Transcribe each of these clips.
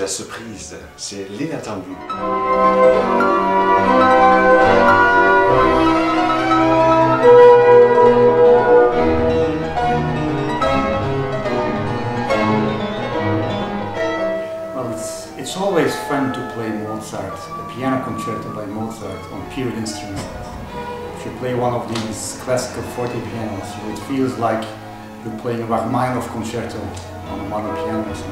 la surprise, c'est l'inattendu. It's always fun to play Mozart, the piano concerto by Mozart on period instruments. If you play one of these classical forte pianos, it feels like you're playing a Rachmaninoff concerto on a modern piano or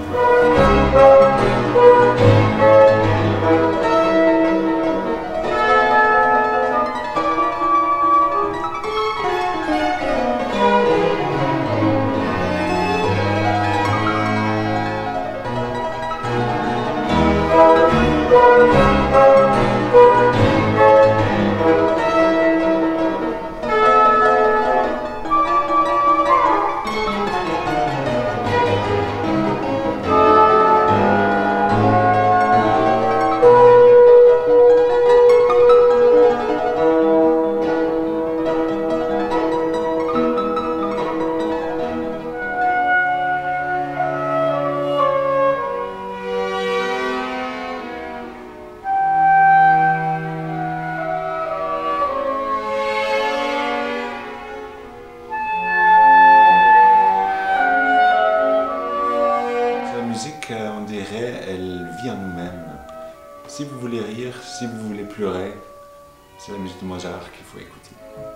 On dirait, elle vit en nous-mêmes. Si vous voulez rire, si vous voulez pleurer, c'est la musique de Mozart qu'il faut écouter.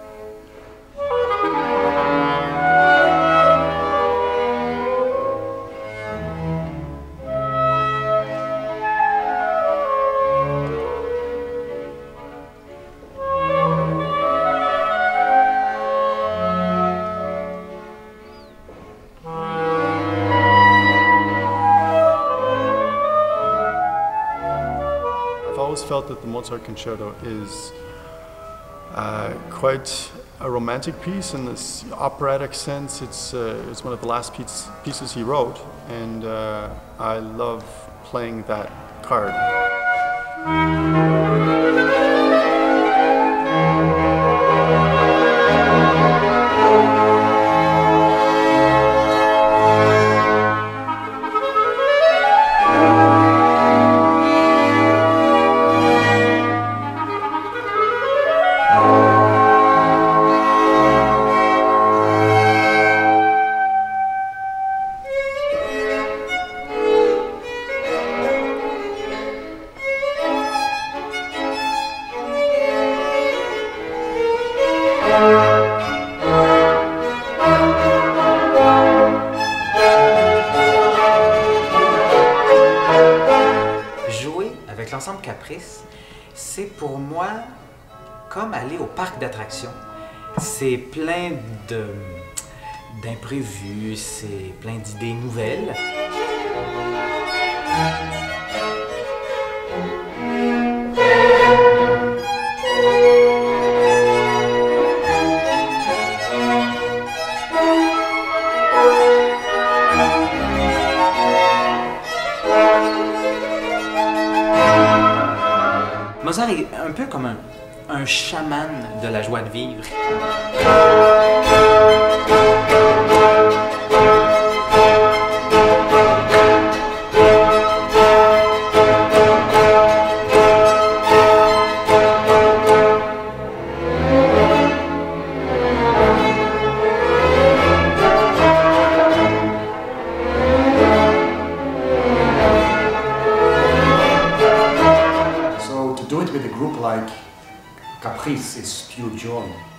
I've always felt that the Mozart Concerto is quite a romantic piece in this operatic sense. It's one of the last pieces he wrote, and I love playing that card. Jouer avec l'ensemble Caprice, c'est pour moi comme aller au parc d'attractions. C'est plein d'imprévus, c'est plein d'idées nouvelles. Mozart est un peu comme un chaman de la joie de vivre. do it with a group like Caprice is pure joy.